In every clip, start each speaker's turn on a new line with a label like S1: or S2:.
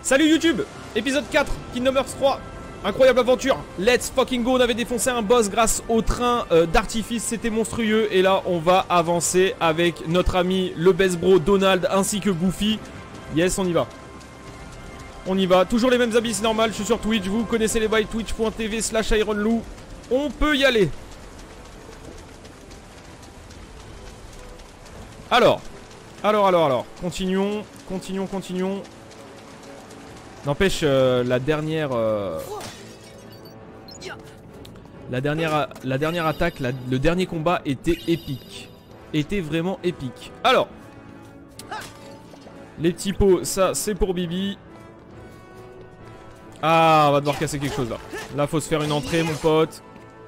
S1: Salut YouTube, épisode 4, Kingdom Hearts 3. Incroyable aventure, let's fucking go. On avait défoncé un boss grâce au train d'artifice, c'était monstrueux. Et là on va avancer avec notre ami le best bro Donald ainsi que Goofy. Yes, on y va. On y va, toujours les mêmes habits, c'est normal, je suis sur Twitch. Vous connaissez les bails, twitch.tv/IronLou. On peut y aller. Alors, continuons. N'empêche, la dernière attaque, le dernier combat était épique. Était vraiment épique. Alors, les petits pots, ça c'est pour Bibi. Ah, on va devoir casser quelque chose là. Là, faut se faire une entrée, mon pote.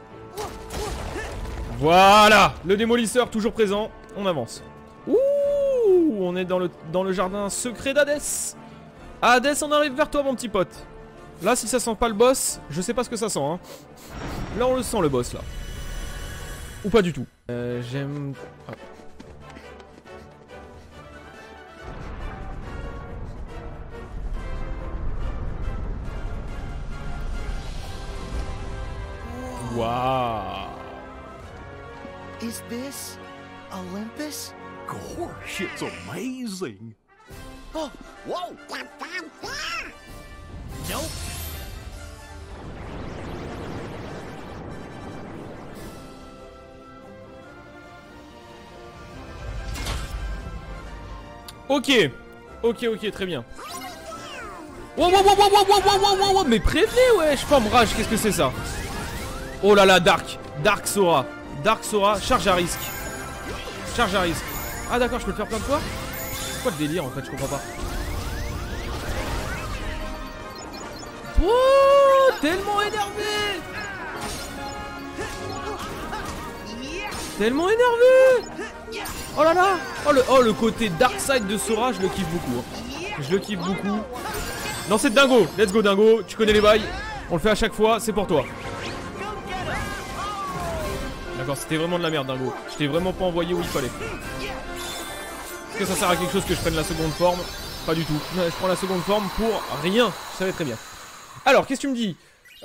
S1: Voilà, le démolisseur toujours présent. On avance. Ouh, on est dans le jardin secret d'Hadès. Hades, on arrive vers toi, mon petit pote. Là, si ça sent pas le boss, je sais pas ce que ça sent, hein. Là, on le sent, le boss, là. Ou pas du tout. J'aime... Ah. Waouh.
S2: Is this Olympus?
S3: Gosh, it's amazing.
S2: Oh, whoa! Nope.
S1: Ok, très bien. Wow, mais prévenez, wesh, pas rage, qu'est-ce que c'est ça? Oh là là, Dark Sora, charge à risque. Ah d'accord, je peux le faire plein de fois? C'est quoi le délire en fait, je comprends pas. Oh, tellement énervé. Oh là là. Oh le côté dark side de Sora, je le kiffe beaucoup. Non, c'est dingo. Let's go dingo, tu connais les bails. On le fait à chaque fois, c'est pour toi. D'accord, c'était vraiment de la merde dingo. Je t'ai vraiment pas envoyé où il fallait. Est-ce que ça sert à quelque chose que je prenne la seconde forme? Pas du tout. Je prends la seconde forme pour rien. Je savais très bien. Alors, qu'est-ce que tu me dis?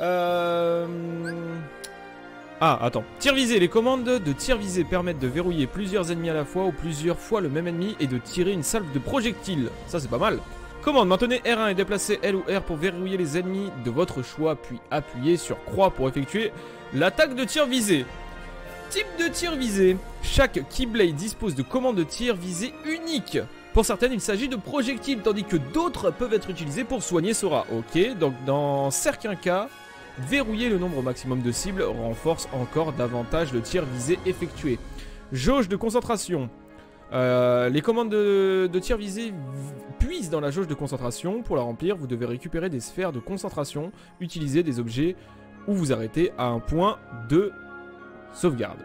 S1: Ah, attends. Tir visé. Les commandes de tir visé permettent de verrouiller plusieurs ennemis à la fois ou plusieurs fois le même ennemi et de tirer une salve de projectiles. Ça, c'est pas mal. Commande. Maintenez R1 et déplacez L ou R pour verrouiller les ennemis de votre choix, puis appuyez sur croix pour effectuer l'attaque de tir visé. Type de tir visé. Chaque Keyblade dispose de commandes de tir visé uniques. Pour certaines, il s'agit de projectiles, tandis que d'autres peuvent être utilisés pour soigner Sora. Ok, donc dans certains cas, verrouiller le nombre maximum de cibles renforce encore davantage le tir visé effectué. Jauge de concentration. Les commandes de tir visé puisent dans la jauge de concentration. Pour la remplir, vous devez récupérer des sphères de concentration, utiliser des objets ou vous arrêter à un point de sauvegarde.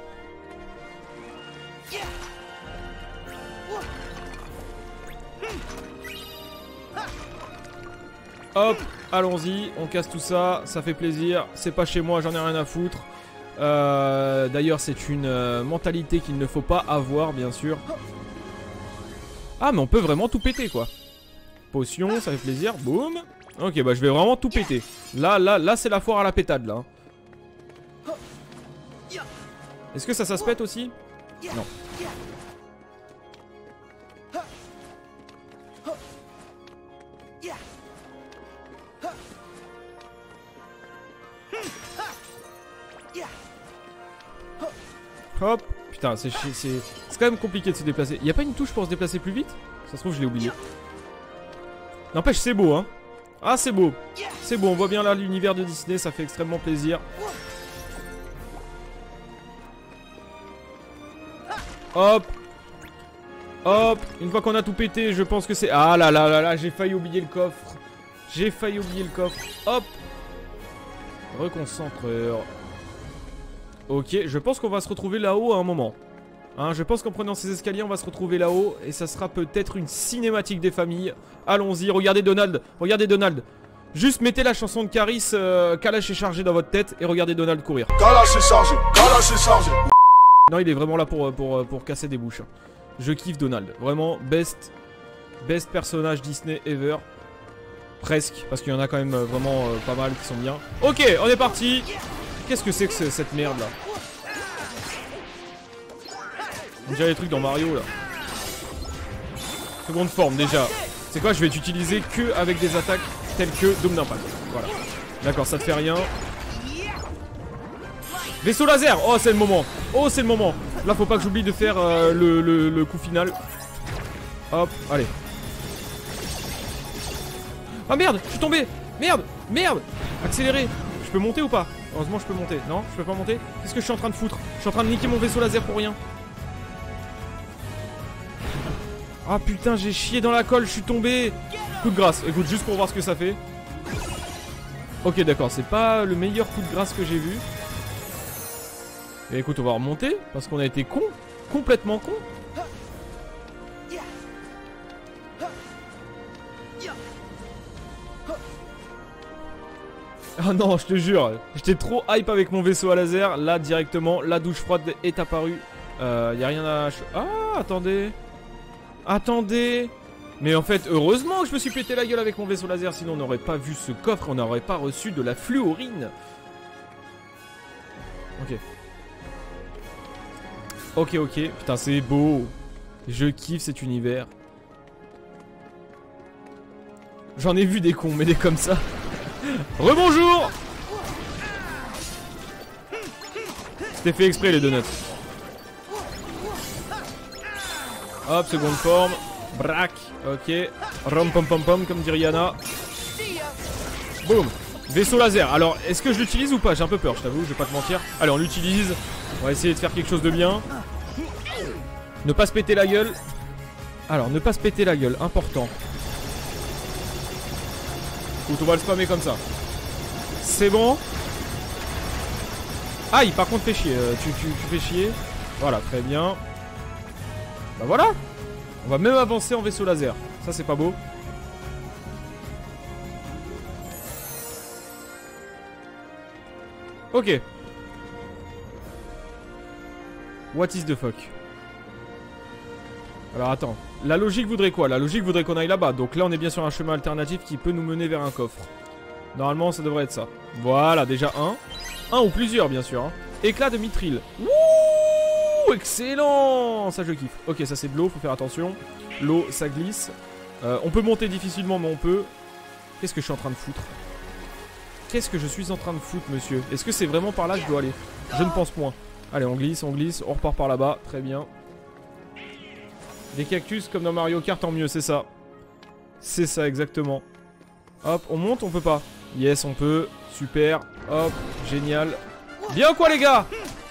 S1: Hop, allons-y, on casse tout ça, ça fait plaisir, c'est pas chez moi, j'en ai rien à foutre. D'ailleurs, c'est une mentalité qu'il ne faut pas avoir, bien sûr. Ah, mais on peut vraiment tout péter, quoi. Potion, ça fait plaisir, boum. Ok, bah je vais vraiment tout péter. Là, c'est la foire à la pétade, là. Est-ce que ça se pète aussi? Non. Hop. Putain, c'est quand même compliqué de se déplacer. Y'a pas une touche pour se déplacer plus vite? Ça se trouve, je l'ai oublié. N'empêche, c'est beau, hein. Ah, c'est beau. C'est beau, on voit bien là l'univers de Disney, ça fait extrêmement plaisir. Hop. Hop. Une fois qu'on a tout pété, je pense que c'est... Ah là là là là, j'ai failli oublier le coffre. Hop. Reconcentreur. Ok, je pense qu'on va se retrouver là-haut à un moment. Hein, je pense qu'en prenant ces escaliers, on va se retrouver là-haut. Et ça sera peut-être une cinématique des familles. Allons-y, regardez Donald. Juste mettez la chanson de Caris, Kalash est chargé dans votre tête. Et regardez Donald courir.
S3: Kalash est chargé.
S1: Non, il est vraiment là pour casser des bouches. Je kiffe Donald. Vraiment, best personnage Disney ever. Presque, parce qu'il y en a quand même vraiment pas mal qui sont bien. Ok, on est parti. Qu'est-ce que c'est que cette merde là? On dirait les trucs dans Mario là. Seconde forme déjà. C'est quoi? Je vais t'utiliser que avec des attaques telles que Dôme d'impact. Voilà. D'accord, ça te fait rien. Vaisseau laser. Oh, c'est le moment. Oh, c'est le moment. Là, faut pas que j'oublie de faire le coup final. Hop, allez. Ah merde, je suis tombé. Merde, merde. Accéléré. Je peux monter ou pas? Heureusement, je peux monter. Non, je peux pas monter. Qu'est-ce que je suis en train de foutre? Je suis en train de niquer mon vaisseau laser pour rien. Ah putain, j'ai chié dans la colle, je suis tombé. Coup de grâce, écoute, juste pour voir ce que ça fait. Ok, d'accord, c'est pas le meilleur coup de grâce que j'ai vu. Et écoute, on va remonter, parce qu'on a été con. Complètement con. Ah non, je te jure, j'étais trop hype avec mon vaisseau à laser. Là, directement, la douche froide est apparue. Y a rien à... Ah, attendez. Attendez. Mais en fait, heureusement que je me suis pété la gueule avec mon vaisseau laser. Sinon, on n'aurait pas vu ce coffre. On n'aurait pas reçu de la fluorine. Ok. Ok, ok. Putain, c'est beau. Je kiffe cet univers. J'en ai vu des cons, mais des comme ça. Rebonjour. C'était fait exprès les donuts. Hop, seconde forme. Brac. Ok. Rom pom pom pom comme dit Rihanna. Boum. Vaisseau laser. Alors, est-ce que je l'utilise ou pas? J'ai un peu peur, je t'avoue, je vais pas te mentir. Allez, on l'utilise. On va essayer de faire quelque chose de bien. Ne pas se péter la gueule. Alors, ne pas se péter la gueule, important. Écoute, on va le spammer comme ça. C'est bon. Aïe, par contre, fais chier. Tu fais chier. Voilà, très bien. Bah voilà. On va même avancer en vaisseau laser. Ça, c'est pas beau. Ok. What is the fuck? Alors attends, la logique voudrait quoi? La logique voudrait qu'on aille là-bas. Donc là on est bien sur un chemin alternatif qui peut nous mener vers un coffre. Normalement ça devrait être ça. Voilà, déjà un ou plusieurs bien sûr hein. Éclat de mithril. Wouh, excellent. Ça je kiffe. Ok, ça c'est de l'eau, faut faire attention. L'eau ça glisse. On peut monter difficilement mais on peut. Qu'est-ce que je suis en train de foutre? Qu'est-ce que je suis en train de foutre monsieur? Est-ce que c'est vraiment par là que je dois aller? Je ne pense point. Allez, on glisse, on repart par là-bas. Très bien. Des cactus comme dans Mario Kart, tant mieux, c'est ça. C'est ça, exactement. Hop, on monte, on peut pas. Yes, on peut. Super. Hop, génial. Bien quoi, les gars?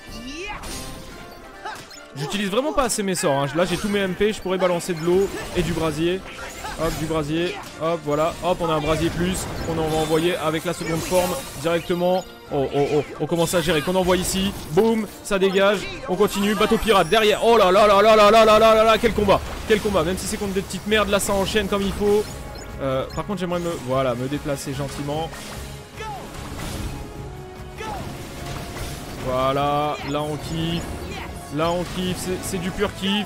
S1: J'utilise vraiment pas assez mes sorts. Hein. Là, j'ai tous mes MP. Je pourrais balancer de l'eau et du brasier. Hop, du brasier. Hop, voilà. Hop, on a un brasier plus. On en va envoyer avec la seconde forme directement. Oh, oh, oh. On commence à gérer. Qu'on envoie ici. Boum, ça dégage. On continue. Bateau pirate derrière. Oh là là là là là là là là là là. Quel combat. Quel combat. Même si c'est contre des petites merdes, là, ça enchaîne comme il faut. Par contre, j'aimerais me déplacer gentiment. Voilà. Là, on kiffe. Là, on kiffe. C'est du pur kiff.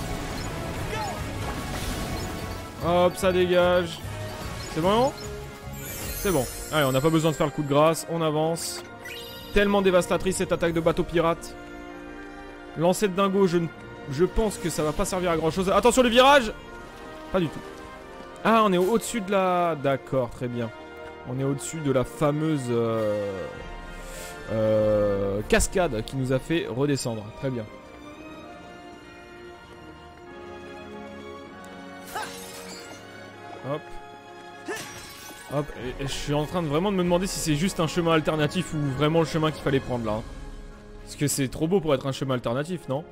S1: Hop, ça dégage. C'est bon? C'est bon. Allez, on n'a pas besoin de faire le coup de grâce. On avance. Tellement dévastatrice cette attaque de bateau pirate. Lancer de dingo, je pense que ça va pas servir à grand chose. Attention le virage! Pas du tout. Ah, on est au-dessus de la... D'accord, très bien. On est au-dessus de la fameuse cascade qui nous a fait redescendre. Très bien. Hop. Hop, et je suis en train de vraiment de me demander si c'est juste un chemin alternatif ou vraiment le chemin qu'il fallait prendre là. Hein. Parce que c'est trop beau pour être un chemin alternatif, non?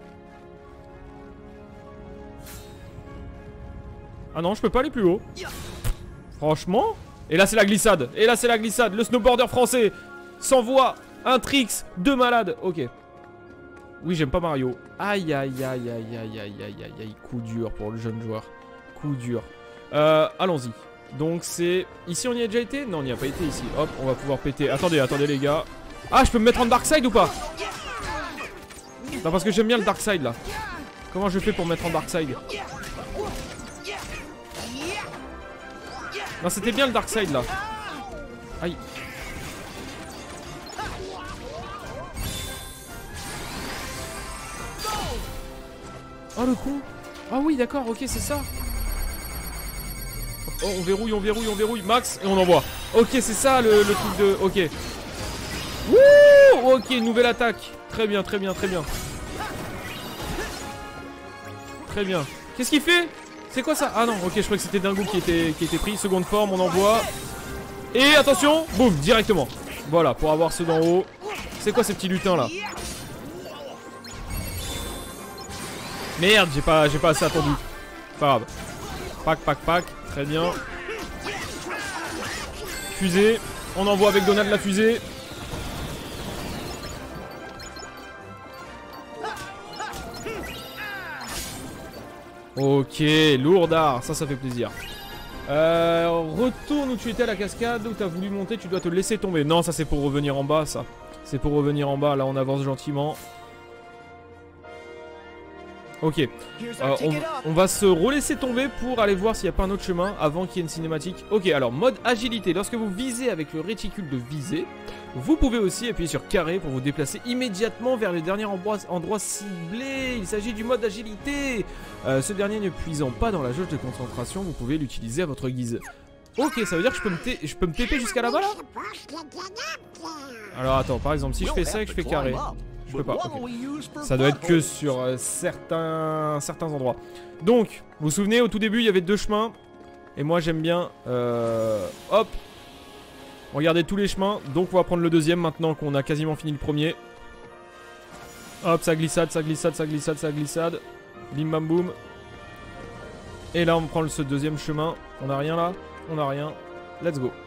S1: Ah non, je peux pas aller plus haut. Franchement. Et là c'est la glissade. Et là c'est la glissade. Le snowboarder français s'envoie un tricks de malade. Ok. Oui, j'aime pas Mario. Aïe aïe aïe aïe aïe aïe aïe aïe aïe. Coup dur pour le jeune joueur. Coup dur. Allons-y. Donc c'est... Ici on y a déjà été? Non, on n'y a pas été ici. Hop, on va pouvoir péter. Attendez, attendez les gars. Ah, je peux me mettre en dark side ou pas? Non, parce que j'aime bien le dark side là. Comment je fais pour me mettre en dark side? Non, c'était bien le Dark Side là. Aïe. Oh le con. Ah oui d'accord, ok c'est ça. Oh on verrouille, on verrouille, on verrouille. Max et on envoie. Ok c'est ça le truc de... Ok. Wouh. Ok nouvelle attaque. Très bien, très bien, très bien. Très bien. Qu'est-ce qu'il fait? C'est quoi ça? Ah non ok je crois que c'était Dingo qui était pris. Seconde forme, on envoie. Et attention. Boum directement. Voilà pour avoir ceux d'en haut. C'est quoi ces petits lutins là? Merde, j'ai pas assez attendu. Pas grave. Pack, pack, pack. Très bien. Fusée. On envoie avec Donald la fusée. Ok, lourdard. Ça fait plaisir. Retourne où tu étais à la cascade, où tu as voulu monter, tu dois te laisser tomber. Non, ça c'est pour revenir en bas, ça. C'est pour revenir en bas. Là, on avance gentiment. Ok, on va se relaisser tomber pour aller voir s'il n'y a pas un autre chemin avant qu'il y ait une cinématique. Ok, alors mode agilité, lorsque vous visez avec le réticule de visée, vous pouvez aussi appuyer sur carré pour vous déplacer immédiatement vers le dernier endroit ciblé. Il s'agit du mode agilité. Ce dernier ne puisant pas dans la jauge de concentration, vous pouvez l'utiliser à votre guise. Ok, ça veut dire que je peux me TP jusqu'à là-bas là? Alors attends, par exemple, si je fais ça et que je fais carré... Je peux pas, ok. Ça doit être que sur certains endroits. Donc, vous vous souvenez, au tout début, il y avait 2 chemins. Et moi, j'aime bien... hop. Regardez tous les chemins. Donc, on va prendre le deuxième maintenant qu'on a quasiment fini le premier. Hop, ça glissade, ça glissade, ça glissade, ça glissade. Bim bam boum. Et là, on prend ce deuxième chemin. On a rien là? On a rien. Let's go.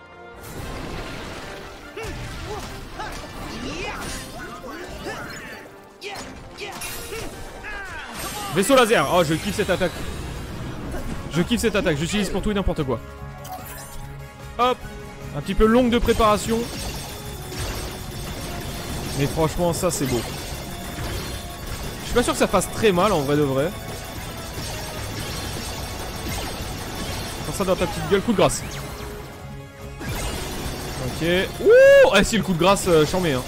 S1: Vaisseau laser. Oh je kiffe cette attaque. Je kiffe cette attaque. J'utilise pour tout et n'importe quoi. Hop. Un petit peu longue de préparation. Mais franchement ça c'est beau. Je suis pas sûr que ça fasse très mal en vrai de vrai. Prends ça dans ta petite gueule. Coup de grâce. Ok. Ouh. Ah si le coup de grâce j'en mets hein.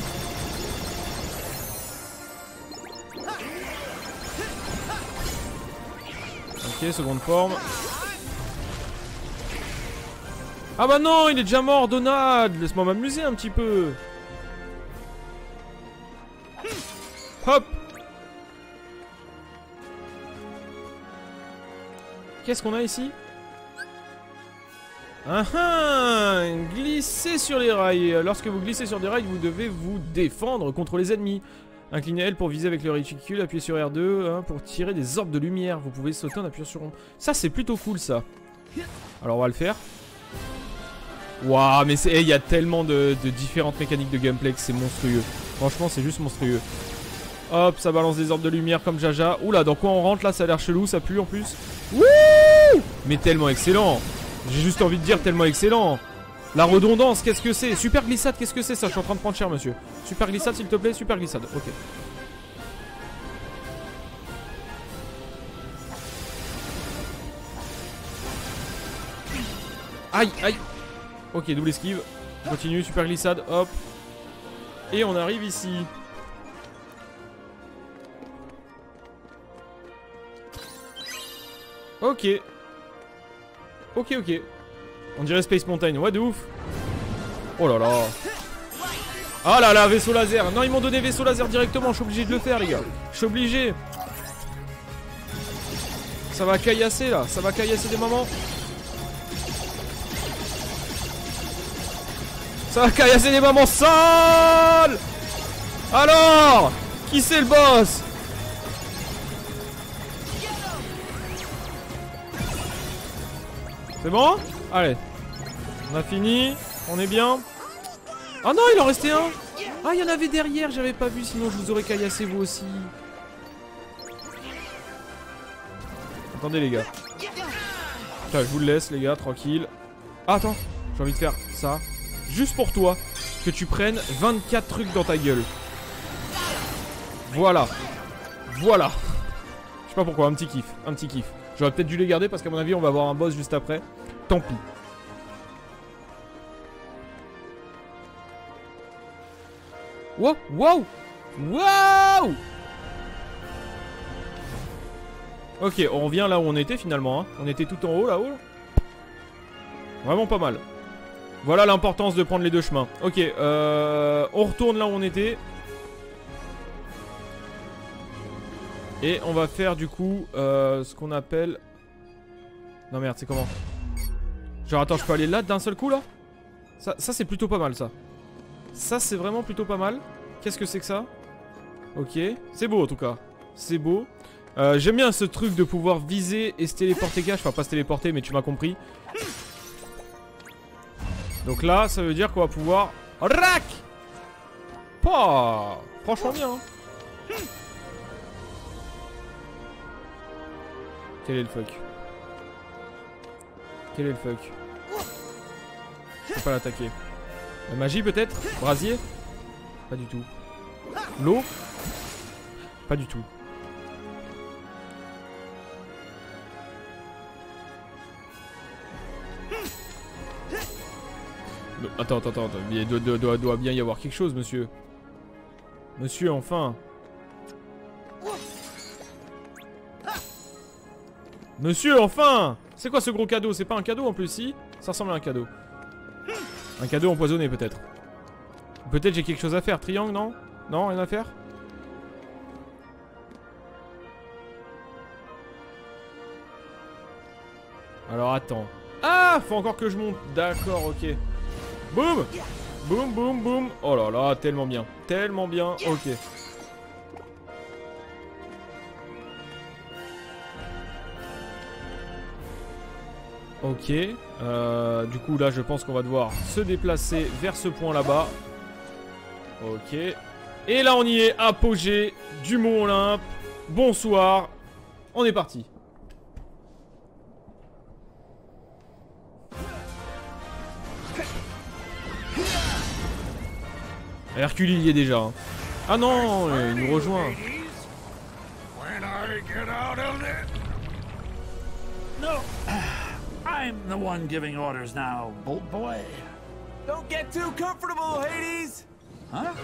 S1: Ok, seconde forme. Ah bah non, il est déjà mort, Donald. Laisse-moi m'amuser un petit peu. Hop. Qu'est-ce qu'on a ici? Glissez sur les rails. Lorsque vous glissez sur des rails, vous devez vous défendre contre les ennemis. Inclinez L pour viser avec le réticule, appuyez sur R2 pour tirer des orbes de lumière. Vous pouvez sauter en appuyant sur rond. Ça c'est plutôt cool ça. Alors on va le faire. Waouh mais il y a tellement de différentes mécaniques de gameplay que c'est monstrueux. Franchement c'est juste monstrueux. Hop ça balance des orbes de lumière comme Jaja. Oula dans quoi on rentre là, ça a l'air chelou, ça pue en plus. Wouh. Mais tellement excellent. J'ai juste envie de dire tellement excellent. La redondance, qu'est-ce que c'est? Super glissade, qu'est-ce que c'est ça? Je suis en train de prendre cher, monsieur. Super glissade, s'il te plaît, super glissade. Ok. Aïe, aïe. Ok, double esquive. Continue, super glissade, hop. Et on arrive ici. Ok. Ok, ok. On dirait Space Mountain, ouais de ouf. Oh là là. Ah là là, vaisseau laser. Non ils m'ont donné vaisseau laser directement. Je suis obligé de le faire les gars. Je suis obligé. Ça va caillasser là. Ça va caillasser des moments. Ça va caillasser des moments sales. Alors qui c'est le boss? C'est bon? Allez. On a fini. On est bien. Ah non, il en restait un. Ah, il y en avait derrière, j'avais pas vu, sinon je vous aurais caillassé vous aussi. Attendez les gars. Putain, je vous le laisse les gars, tranquille. Ah, attends, j'ai envie de faire ça. Juste pour toi, que tu prennes 24 trucs dans ta gueule. Voilà. Voilà. Je sais pas pourquoi, un petit kiff, un petit kiff. J'aurais peut-être dû les garder parce qu'à mon avis on va avoir un boss juste après. Tant pis. Wow, wow, wow. Ok, on revient là où on était finalement, hein. On était tout en haut là-haut. Vraiment pas mal. Voilà l'importance de prendre les deux chemins. Ok, on retourne là où on était. Et on va faire du coup ce qu'on appelle... Non merde, c'est comment? Genre attends, je peux aller là d'un seul coup là? Ça c'est plutôt pas mal ça. Ça c'est vraiment plutôt pas mal. Qu'est-ce que c'est que ça? Ok, c'est beau en tout cas. C'est beau. J'aime bien ce truc de pouvoir viser et se téléporter cash. Enfin pas se téléporter mais tu m'as compris. Donc là ça veut dire qu'on va pouvoir... Rack! Pas... Franchement bien hein. Quel est le fuck? Quel est le fuck? Je peux pas l'attaquer. La magie peut-être? Brasier? Pas du tout. L'eau? Pas du tout. Attends. Il doit bien y avoir quelque chose, monsieur. Monsieur, enfin. Monsieur, enfin! C'est quoi ce gros cadeau? C'est pas un cadeau en plus, si? Ça ressemble à un cadeau. Un cadeau empoisonné, peut-être. Peut-être j'ai quelque chose à faire. Triangle, non? Non, rien à faire? Alors, attends. Ah! Faut encore que je monte. D'accord, ok. Boum! Boum, boum, boum. Oh là là, tellement bien. Tellement bien, ok. Ok, du coup là je pense qu'on va devoir se déplacer vers ce point là-bas. Ok. Et là on y est, apogée du Mont Olympe. Bonsoir, on est parti. Hercule il y est déjà. Hein. Ah non, il nous rejoint.
S4: I'm the one giving orders now, bold boy.
S5: Don't get too comfortable, Hades!
S4: Huh?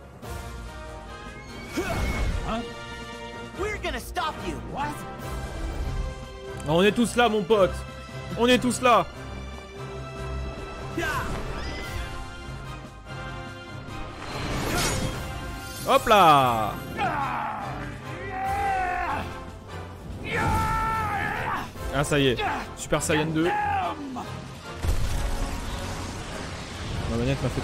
S4: Huh?
S2: We're gonna stop you.
S4: What?
S1: On est tous là mon pote. On est tous là. Hop là. Ah ça y est, Super Saiyan 2. Ma manette m'a fait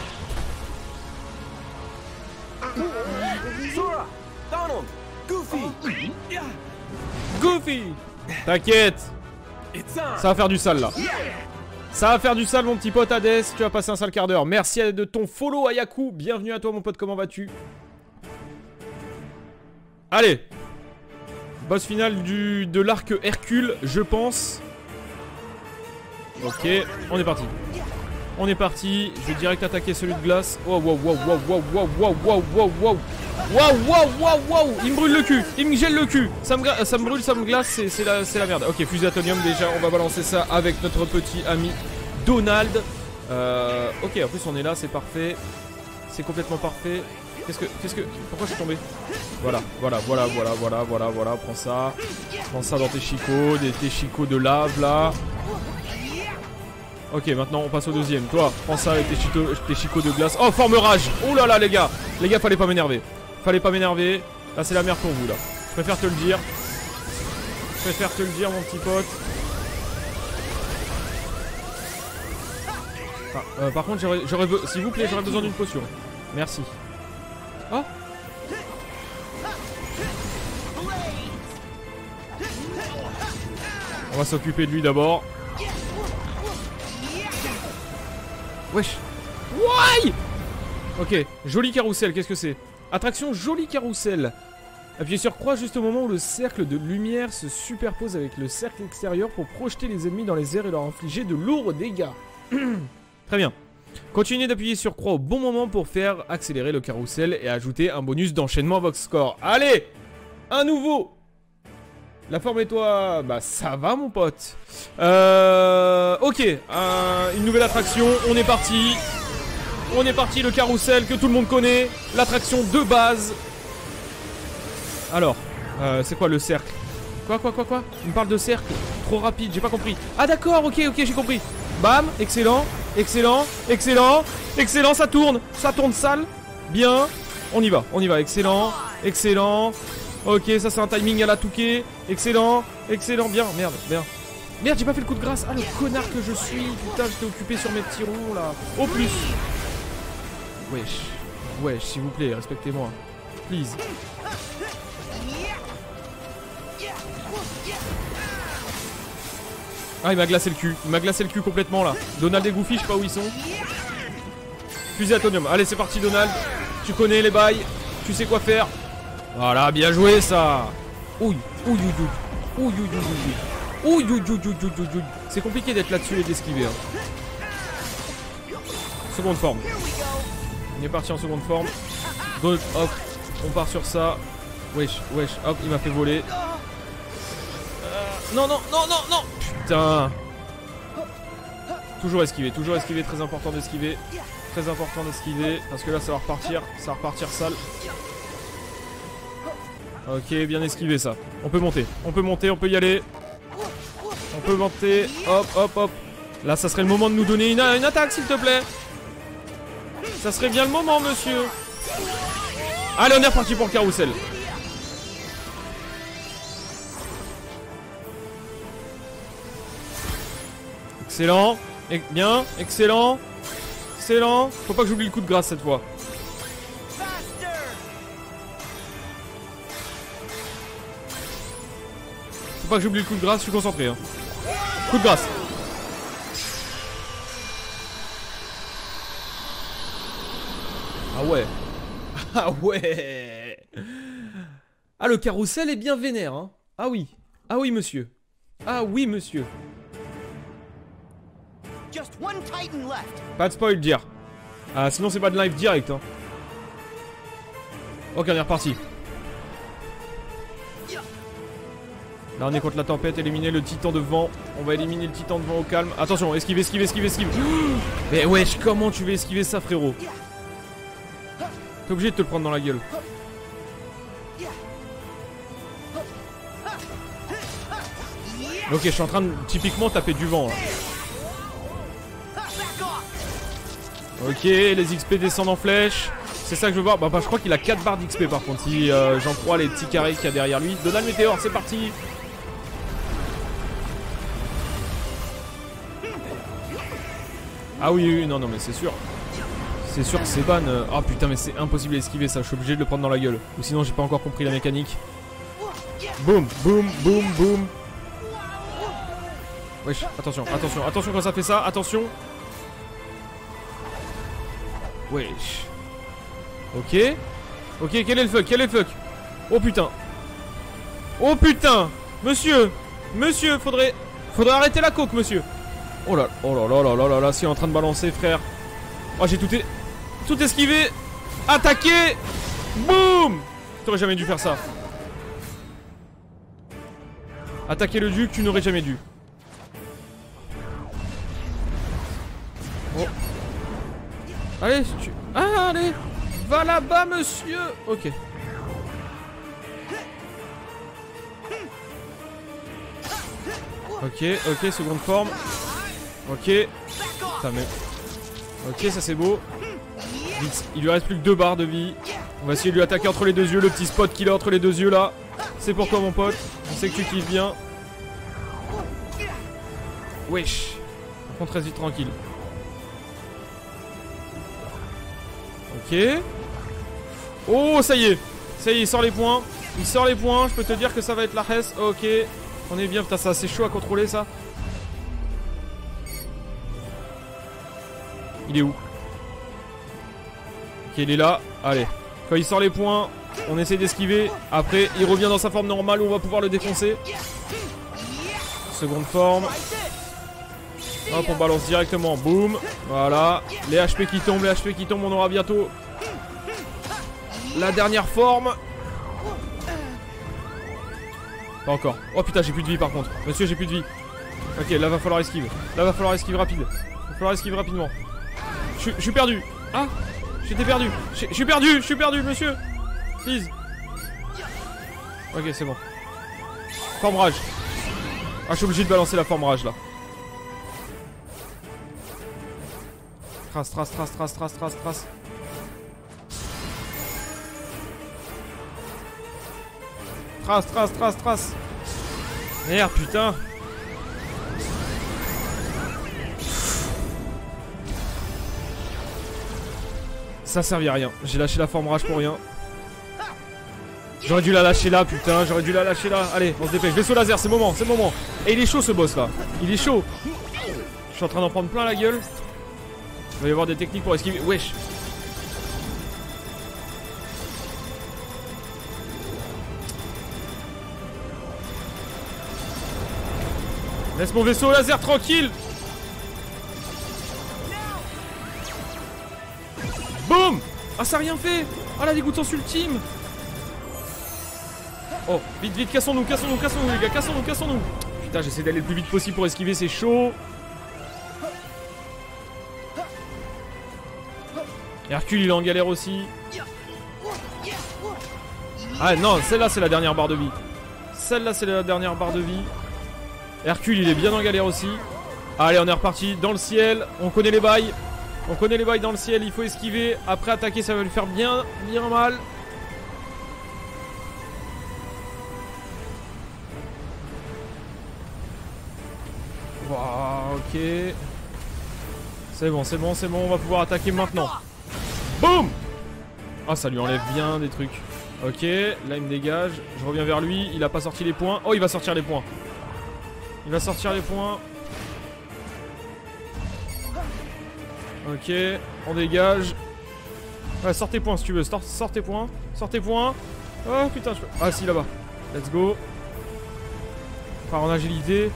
S1: peur.
S5: Sora! Donald! Goofy!
S1: Goofy! T'inquiète! Ça va faire du sale là. Ça va faire du sale mon petit pote Hades. Tu vas passer un sale quart d'heure. Merci de ton follow Ayaku. Bienvenue à toi mon pote, comment vas-tu? Allez! Boss final de l'arc Hercule, je pense. Ok, on est parti. On est parti. Je vais direct attaquer celui de glace. Oh, wow. Il me brûle le cul. Il me gèle le cul. Ça me brûle, ça me glace. C'est la merde. Ok, fusée atomium déjà. On va balancer ça avec notre petit ami Donald. Ok, en plus on est là, c'est parfait. C'est complètement parfait. Pourquoi je suis tombé? Voilà. Prends ça dans tes chicots, tes chicots de lave là. Ok, maintenant on passe au deuxième. Toi, prends ça avec tes chicots de glace. Oh, forme rage. Oh là là les gars, fallait pas m'énerver. Là c'est la merde pour vous là. Je préfère te le dire. Mon petit pote. Par contre s'il vous plaît, j'aurais besoin d'une potion. Merci. Oh. On va s'occuper de lui d'abord. Wesh. Why? Ok, joli carrousel, qu'est-ce que c'est? Attraction joli carrousel. Appuyez sur croix juste au moment où le cercle de lumière se superpose avec le cercle extérieur pour projeter les ennemis dans les airs et leur infliger de lourds dégâts. Très bien. Continuez d'appuyer sur croix au bon moment pour faire accélérer le carrousel et ajouter un bonus d'enchaînement à votre score. Allez! Un nouveau! La forme et toi, bah ça va mon pote. Ok, une nouvelle attraction, on est parti. On est parti, le carrousel que tout le monde connaît. L'attraction de base. Alors, c'est quoi le cercle? Quoi? Il me parle de cercle. Trop rapide, j'ai pas compris. Ah d'accord, ok, j'ai compris. Bam, excellent, ça tourne sale. Bien, on y va, excellent. Ok, ça c'est un timing à la Touquet. Excellent, bien, merde. Merde, j'ai pas fait le coup de grâce. Ah, le connard que je suis. Putain, j'étais occupé sur mes petits ronds là. Au plus. Wesh, s'il vous plaît, respectez-moi. Please. Ah, il m'a glacé le cul. Complètement là. Donald et Goofy, je sais pas où ils sont. Fusée atomium. Allez, c'est parti, Donald. Tu connais les bails. Tu sais quoi faire. Voilà, bien joué ça. Ouille. C'est compliqué d'être là-dessus et d'esquiver. Hein. Seconde forme. On est parti en seconde forme. Donc, hop, on part sur ça. Wesh, hop, il m'a fait voler. Non. Putain. Toujours esquiver, très important d'esquiver. Parce que là, ça va repartir sale. Ok, bien esquivé ça. On peut monter, on peut y aller. On peut monter, hop. Là, ça serait le moment de nous donner une attaque, s'il te plaît. Ça serait bien le moment, monsieur. Allez, on est reparti pour le carrousel. Excellent. Bien, excellent. Faut pas que j'oublie le coup de grâce cette fois. Faut pas que j'oublie le coup de grâce, je suis concentré. Hein. Coup de grâce. Ah ouais. Ah, le carrousel est bien vénère, hein. Ah oui, monsieur.
S2: Just one Titan left.
S1: Pas de spoil, dire. Ah, sinon c'est pas de live direct, hein. Ok, on est reparti. Là, on est contre la tempête, éliminer le titan de vent. On va éliminer le titan de vent au calme. Attention, esquive. Mais wesh, comment tu veux esquiver ça, frérot? T'es obligé de te le prendre dans la gueule. Ok, je suis en train de typiquement taper du vent là. Ok, les XP descendent en flèche. C'est ça que je veux voir. Bah, je crois qu'il a 4 barres d'XP par contre. Si j'en crois les petits carrés qu'il y a derrière lui. Donald Météor, c'est parti. Ah oui, non, mais c'est sûr. C'est sûr que c'est ban. Ah putain, mais c'est impossible d'esquiver ça. Je suis obligé de le prendre dans la gueule. Ou sinon, j'ai pas encore compris la mécanique. Boum. Wesh, attention quand ça fait ça. Attention. Wesh. Ok, quel est le fuck? Oh putain. Monsieur, faudrait arrêter la coke, monsieur. Oh là, c'est en train de balancer, frère. Oh, j'ai tout esquivé. Attaqué. Boum. T'aurais jamais dû faire ça. Attaquer le duc, tu n'aurais jamais dû. Oh. Allez, allez. Va là-bas, monsieur. Ok. Ok, seconde forme. Ok. Putain, mais... Ok, ça c'est beau. Il lui reste plus que 2 barres de vie. On va essayer de lui attaquer entre les deux yeux. Le petit spot qu'il a entre les deux yeux là. C'est pour toi, mon pote. On sait que tu kiffes bien. Wesh. Par contre, reste vite tranquille. Ok. Oh, ça y est, il sort les points. Je peux te dire que ça va être la res. Ok. On est bien, putain, ça c'est chaud à contrôler ça. Il est où? Ok, il est là. Allez. Quand il sort les points, on essaie d'esquiver. Après, il revient dans sa forme normale où on va pouvoir le défoncer. Seconde forme. Hop, on balance directement. Boum. Voilà. Les HP qui tombent, on aura bientôt la dernière forme. Pas encore. Oh putain, j'ai plus de vie par contre. Monsieur, j'ai plus de vie. Ok, là va falloir esquiver. Rapide. Va falloir esquiver rapidement. Je suis perdu. Ah, j'étais perdu. Je suis perdu, monsieur. Please. Ok, c'est bon. Forme rage. Ah, je suis obligé de balancer la forme rage là. Trace. Trace. Merde, putain. Ça servait à rien. J'ai lâché la forme rage pour rien. J'aurais dû la lâcher là, putain. Allez, on se dépêche. Vaisseau laser, c'est le moment. Et il est chaud ce boss là. Il est chaud. Je suis en train d'en prendre plein la gueule. Il va y avoir des techniques pour esquiver. Wesh. Laisse mon vaisseau laser tranquille. Boum. Ah, ça a rien fait. Ah, la dégoûtance ultime. Oh, vite, cassons-nous les gars, cassons-nous. Putain, j'essaie d'aller le plus vite possible pour esquiver, c'est chaud. Hercule, il est en galère aussi. Ah non, celle-là, c'est la dernière barre de vie. Hercule, il est bien en galère aussi. Allez, on est reparti dans le ciel. On connaît les bails. Dans le ciel, il faut esquiver. Après attaquer, ça va lui faire bien mal. Wow, ok. C'est bon, on va pouvoir attaquer maintenant. Boum. Ah, ça lui enlève bien des trucs. Ok, là il me dégage. Je reviens vers lui, il a pas sorti les points. Oh, il va sortir les points. Ok, on dégage. Ouais, sors tes points si tu veux, sors tes points. Oh putain, je peux... Ah si, là-bas. Let's go. On part en agilité.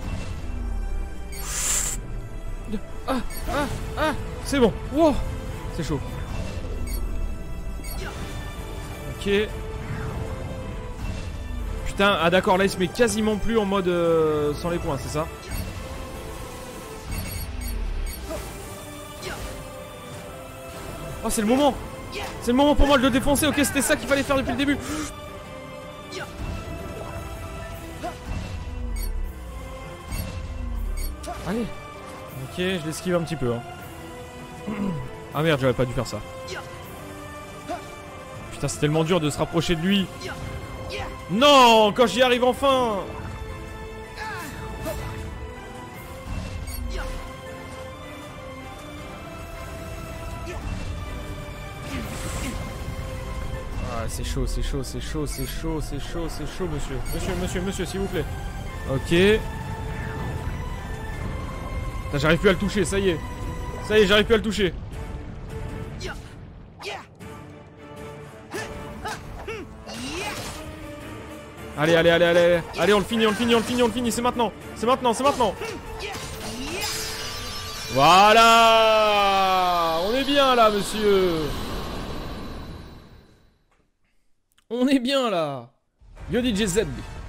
S1: Ah, c'est bon. Wow, c'est chaud. Ok. Putain, ah d'accord, là il se met quasiment plus en mode sans les points, c'est ça? Oh, c'est le moment. C'est le moment pour moi de le défoncer. Ok, c'était ça qu'il fallait faire depuis le début. Allez. Ok, je l'esquive un petit peu. Hein. Ah merde, j'aurais pas dû faire ça. Putain, c'est tellement dur de se rapprocher de lui. Non, quand j'y arrive enfin. Ah, c'est chaud, monsieur. Monsieur, s'il vous plaît. Ok. J'arrive plus à le toucher, ça y est, j'arrive plus à le toucher. Allez, on le finit, c'est maintenant. Voilà. On est bien là, monsieur. On est bien là. Yodi JZ.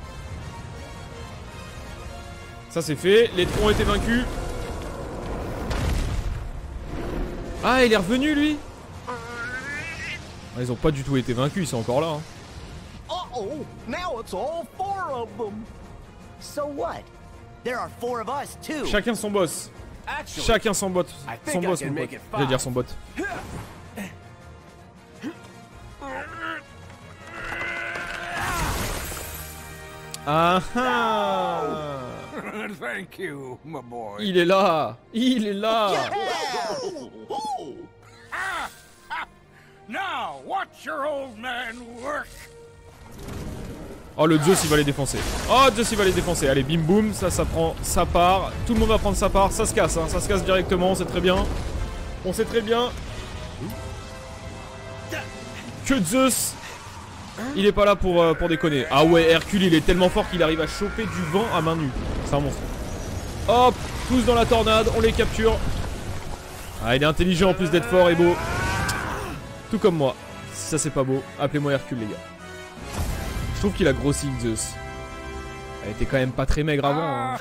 S1: Ça c'est fait, les troncs ont été vaincus. Ah, il est revenu lui. Ah, ils ont pas du tout été vaincus, ils sont encore là. Hein.
S2: Uh-oh, now it's all four of them. So what? There are four of us too.
S1: Chacun son boss. Chacun son bot. Son boss, mon pote. Je vais dire son bot. Ah ah.
S4: Thank you, my boy.
S1: Il est là.
S4: Now, watch your old man work.
S1: Oh, le Zeus il va les défoncer. Allez, bim boum, ça prend sa part. Tout le monde va prendre sa part. Ça se casse, hein. Ça se casse directement, on sait très bien. Que Zeus, il est pas là pour déconner. Ah ouais, Hercule il est tellement fort qu'il arrive à choper du vent à main nue. C'est un monstre. Hop, tous dans la tornade, on les capture. Ah, il est intelligent en plus d'être fort et beau. Tout comme moi. Si ça c'est pas beau, appelez-moi Hercule les gars. Je trouve qu'il a grossi Zeus. Elle était quand même pas très maigre avant. Hein.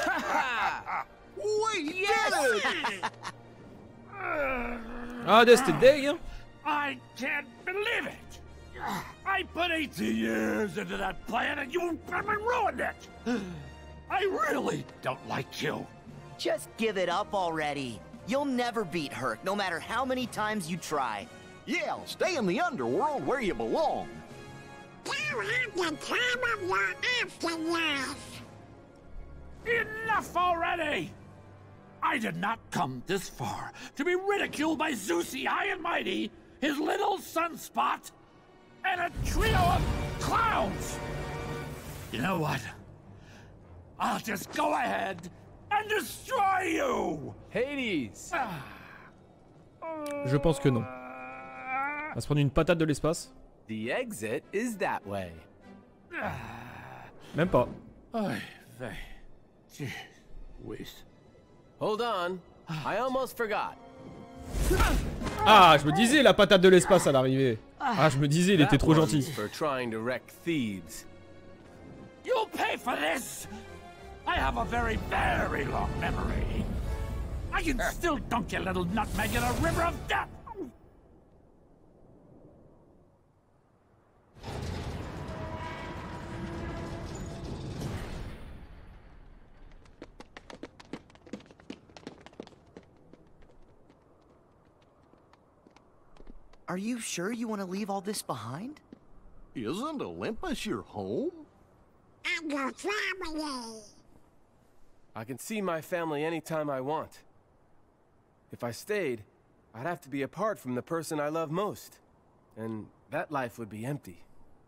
S1: Ah, Des, t'es deg, hein?
S4: I can't believe it! I put 18 years into that plan and you ruined it! I really don't like you.
S2: Just give it up already. You'll never beat Herc, no matter how many times you try.
S3: Yeah, stay in the underworld where you belong.
S6: You have the time of your afterlife.
S4: Enough already! I did not come this far to be ridiculed by Zeusy High and Mighty, his little sunspot, and a trio of clowns! You know what? I'll just go ahead and destroy you!
S5: Hades!
S1: Je pense que non. On va se prendre une patate de l'espace.
S5: The exit is that way.
S1: Même pas.
S4: Ay, vey. Gee whiz.
S5: Hold on. I almost forgot.
S1: Ah, je me disais la patate de l'espace à l'arrivée. Ah, je me disais, il était trop
S5: That
S1: gentil.
S5: one's for trying to wreck Thebes.
S4: You'll pay for this! I have a very, very long memory. I can still dunk your little nutmeg in a river of death!
S2: Are you sure you want to leave all this behind?
S3: Isn't Olympus your home?
S6: I'm your family.
S5: I can see my family anytime I want. If I stayed, I'd have to be apart from the person I love most. And that life would be empty.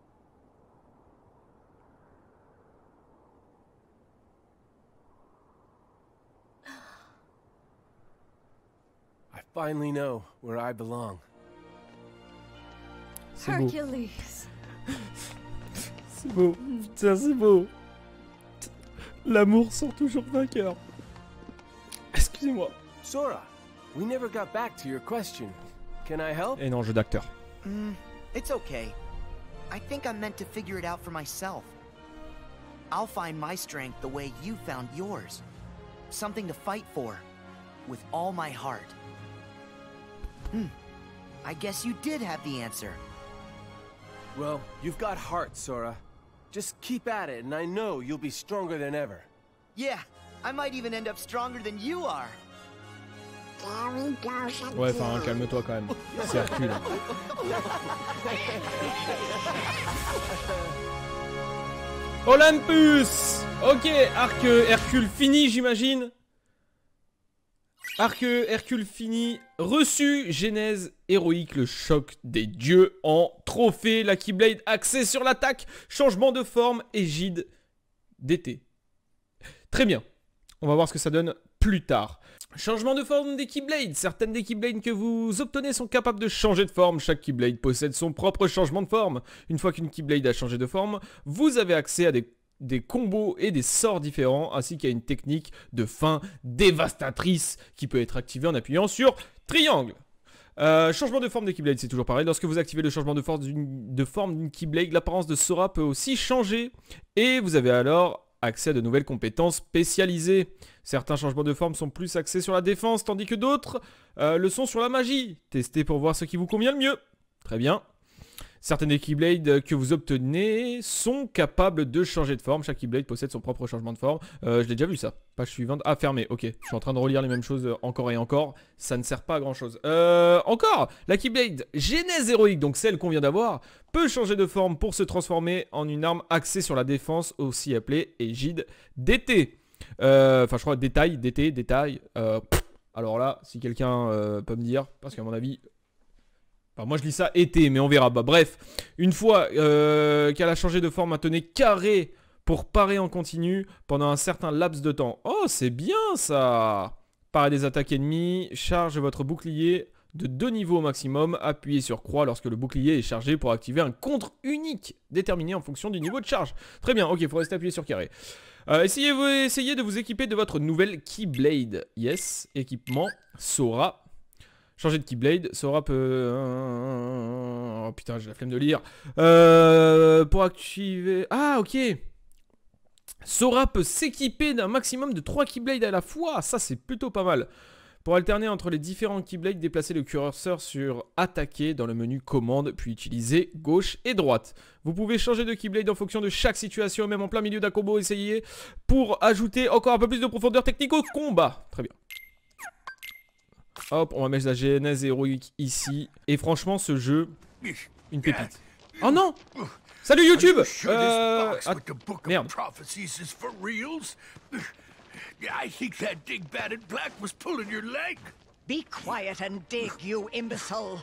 S5: I finally know where I belong.
S1: C'est beau.
S7: Hercules.
S1: C'est beau. Putain, c'est beau. L'amour sort toujours vainqueur. Excusez-moi.
S5: Sora, we never got back to your question. Can I help?
S1: Et non, jeu d'acteur.
S2: It's okay. I think I'm meant to figure it out for myself. I'll find my strength the way you found yours. Something to fight for. With all my heart. I guess you did have the answer.
S5: Well, you've got heart, Sora. Just keep at it, and I know you'll be stronger than ever.
S2: Yeah, I might even end up stronger than you are.
S6: There we go.
S1: Ouais, enfin, calme-toi quand même. C'est Hercule. Olympus. Ok, arc Hercule fini, j'imagine. Arc Hercule fini. Reçu, Genèse héroïque, le choc des dieux en trophée. La Keyblade axée sur l'attaque. Changement de forme, égide d'été. Très bien. On va voir ce que ça donne plus tard. Changement de forme des Keyblades. Certaines des Keyblades que vous obtenez sont capables de changer de forme. Chaque Keyblade possède son propre changement de forme. Une fois qu'une Keyblade a changé de forme, vous avez accès à des combos et des sorts différents, ainsi qu'à une technique de fin dévastatrice qui peut être activée en appuyant sur triangle. Changement de forme des Keyblades, c'est toujours pareil. Lorsque vous activez le changement de forme d'une Keyblade, l'apparence de Sora peut aussi changer. Et vous avez alors accès à de nouvelles compétences spécialisées. Certains changements de forme sont plus axés sur la défense, tandis que d'autres le sont sur la magie. Testez pour voir ce qui vous convient le mieux. Très bien. Certaines des Keyblades que vous obtenez sont capables de changer de forme. Chaque Keyblade possède son propre changement de forme. Je l'ai déjà vu ça. Page suivante. Ah, fermé. Ok. Je suis en train de relire les mêmes choses encore et encore. Ça ne sert pas à grand chose. Encore. La Keyblade Genèse héroïque, donc celle qu'on vient d'avoir, peut changer de forme pour se transformer en une arme axée sur la défense, aussi appelée égide d'été. Enfin, je crois détail, d'été, détail. Alors là, si quelqu'un peut me dire, parce qu'à mon avis... Enfin, moi je lis ça été, mais on verra. Bah, bref, une fois qu'elle a changé de forme, maintenez carré pour parer en continu pendant un certain laps de temps. Oh, c'est bien ça! Parer des attaques ennemies, charge votre bouclier de 2 niveaux au maximum. Appuyez sur croix lorsque le bouclier est chargé pour activer un contre unique déterminé en fonction du niveau de charge. Très bien, ok, il faut rester appuyé sur carré. Essayez de vous équiper de votre nouvelle Keyblade. Yes, équipement Sora. Changer de Keyblade, Sora peut... Oh putain, j'ai la flemme de lire. Pour activer... Ah, ok. Sora peut s'équiper d'un maximum de 3 Keyblades à la fois. Ça, c'est plutôt pas mal. Pour alterner entre les différents Keyblades, déplacez le curseur sur attaquer dans le menu commande, puis utilisez gauche et droite. Vous pouvez changer de Keyblade en fonction de chaque situation, même en plein milieu d'un combo. Essayez pour ajouter encore un peu plus de profondeur technique au combat. Très bien. Hop, on va mettre la genèse héroïque ici. Et franchement, ce jeu, une pépite. Oh non! Salut YouTube! Merde.
S7: I think that Dig Batted Black was pulling your leg.
S8: Be quiet and dig, you imbecile.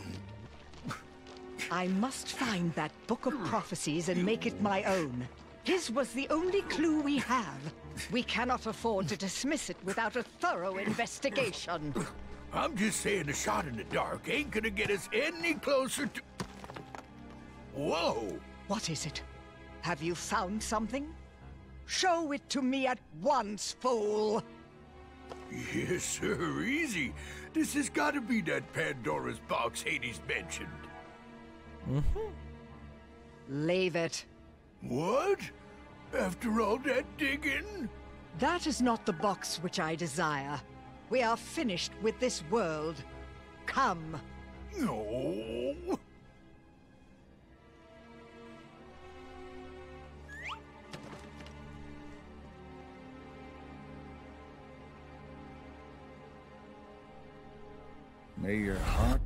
S8: I must find that book of prophecies and make it my own. His was the only clue we have. We cannot afford to dismiss it without a thorough investigation.
S7: I'm just saying a shot in the dark ain't gonna get us any closer to... Whoa!
S8: What is it? Have you found something? Show it to me at once, fool!
S7: Yes, sir, easy. This has gotta be that Pandora's box Hades mentioned.
S8: Leave it.
S7: What? After all that digging?
S8: That is not the box which I desire. We are finished with this world. Come.
S7: No.
S9: May your heart...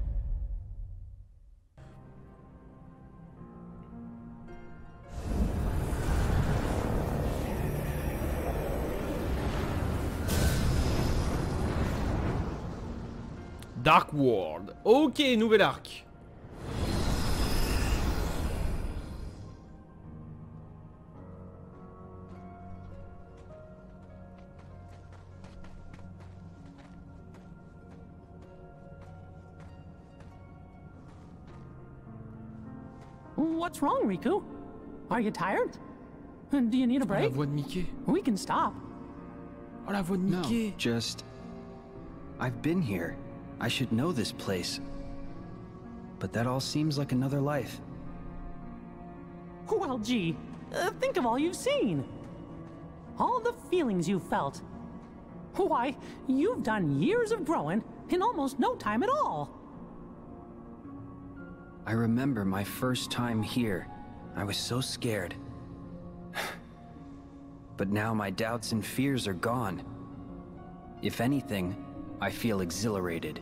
S1: Dark World. Ok, nouvel arc.
S10: What's wrong, Riku? Are you tired? Do you need a
S1: Oh, la
S10: break?
S1: voix de Mickey.
S10: We can stop.
S1: Oh, la voix de Mickey.
S9: No, just... I've been here. I should know this place. But that all seems like another life.
S10: Well, gee, think of all you've seen. All the feelings you've felt. Why, you've done years of growing in almost no time at all.
S9: I remember my first time here. I was so scared. But now my doubts and fears are gone. If anything, I feel exhilarated.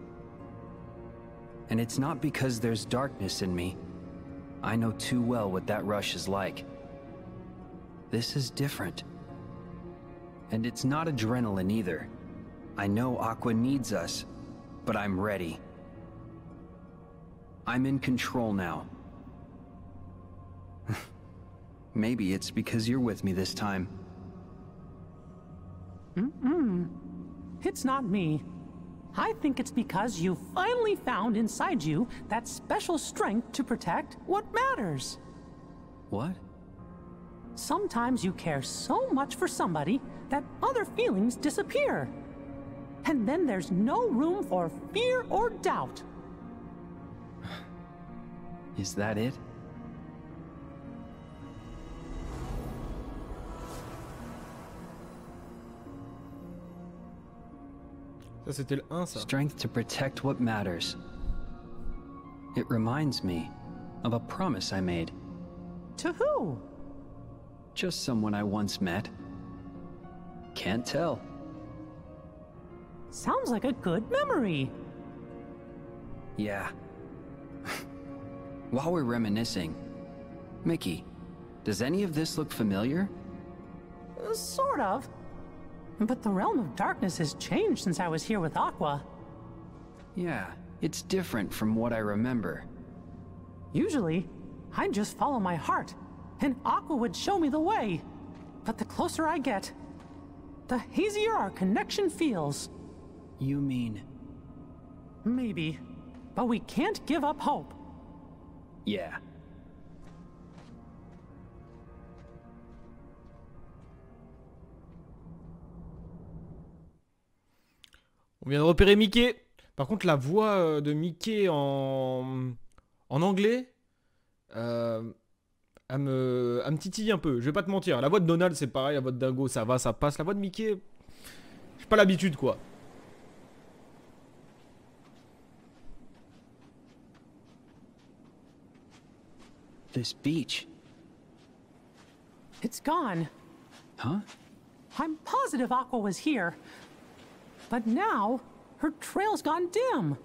S9: And it's not because there's darkness in me. I know too well what that rush is like. This is different. And it's not adrenaline either. I know Aqua needs us, but I'm ready. I'm in control now. Maybe it's because you're with me this time.
S10: It's not me. I think it's because you finally found inside you that special strength to protect what matters.
S9: What?
S10: Sometimes you care so much for somebody that other feelings disappear. And then there's no room for fear or doubt.
S9: Is that it?
S1: Ça, c'était le 1, ça.
S9: Strength to protect what matters. It reminds me of a promise I made.
S10: To who?
S9: Just someone I once met. Can't tell.
S10: Sounds like a good memory.
S9: Yeah. While we're reminiscing, Mickey, does any of this look familiar?
S10: Sort of. But the realm of darkness has changed since I was here with Aqua.
S9: Yeah, it's different from what I remember.
S10: Usually, I'd just follow my heart, and Aqua would show me the way. But the closer I get, the hazier our connection feels.
S9: You mean...
S10: Maybe. But we can't give up hope.
S9: Yeah.
S1: On vient de repérer Mickey. Par contre, la voix de Mickey en anglais, elle me titille un peu. Je vais pas te mentir. La voix de Donald, c'est pareil. La voix de Dingo, ça va, ça passe. La voix de Mickey, j'ai pas l'habitude, quoi.
S9: This beach.
S10: It's gone.
S9: Huh?
S10: I'm positive Aqua was here. But now, her trail's gone dim.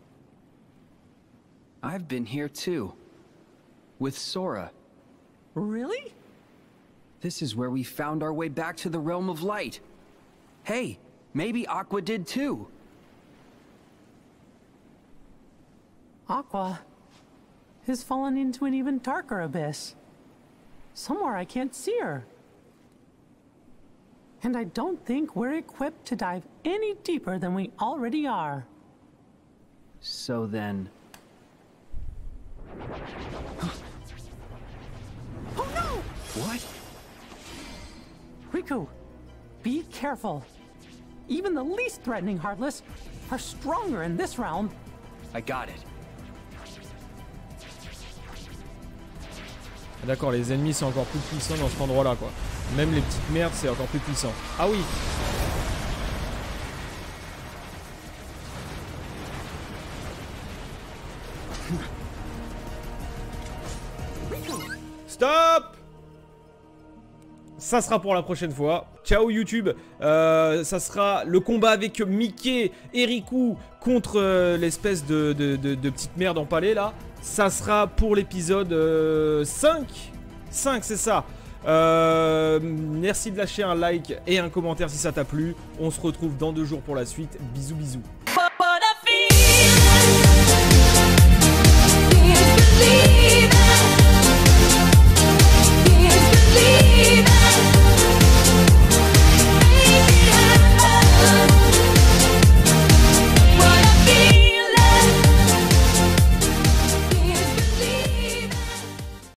S9: I've been here too. With Sora.
S10: Really?
S9: This is where we found our way back to the Realm of Light. Hey, maybe Aqua did too.
S10: Aqua has fallen into an even darker abyss. Somewhere I can't see her. And I don't think we're equipped to dive any deeper than we already are.
S9: So then...
S10: Oh no!
S9: What?
S10: Riku, be careful. Even the least threatening Heartless are stronger in this realm.
S9: I got it.
S1: D'accord, les ennemis sont encore plus puissants dans cet endroit-là, quoi. Même les petites merdes, c'est encore plus puissant. Ah oui. Stop! Ça sera pour la prochaine fois. Ciao YouTube. Ça sera le combat avec Mickey et Riku contre l'espèce de petite merde empalée là. Ça sera pour l'épisode 5. 5, c'est ça. Merci de lâcher un like et un commentaire si ça t'a plu. On se retrouve dans 2 jours pour la suite. Bisous bisous.